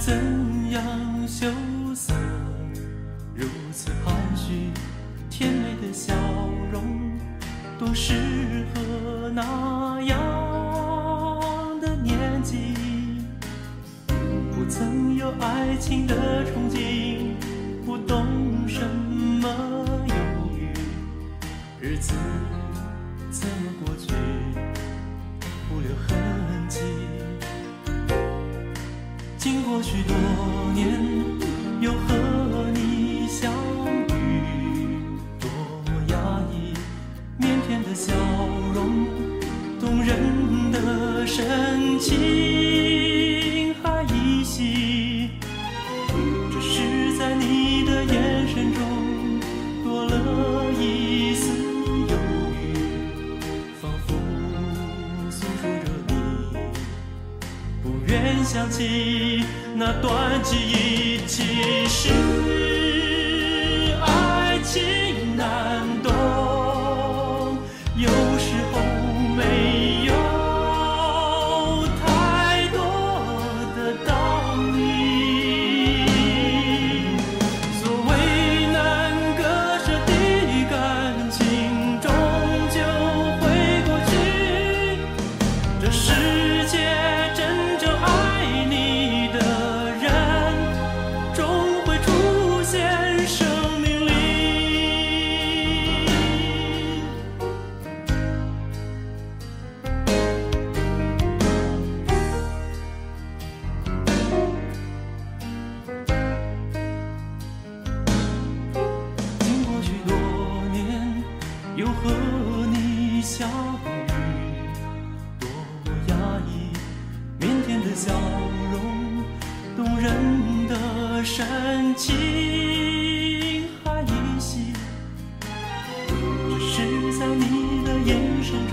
怎样羞涩，如此含蓄甜美的笑容，多适合那样的年纪。不曾有爱情的憧憬，不懂什么犹豫，日子怎么过去，不留痕迹。经过许多年，又和你相遇，多压抑，腼腆的笑容，动人的深情还依稀。只是在你的眼神中多了一丝犹豫，仿佛诉说着你不愿想起那段记忆。其实爱情难懂，有时候没有太多的道理。所谓难割舍的感情，终究会过去。这世界真正爱你的人，终会出现生命里。经过许多年，又和你相遇，多压抑，腼腆的笑容，动人的深情还依稀。只是在你的眼神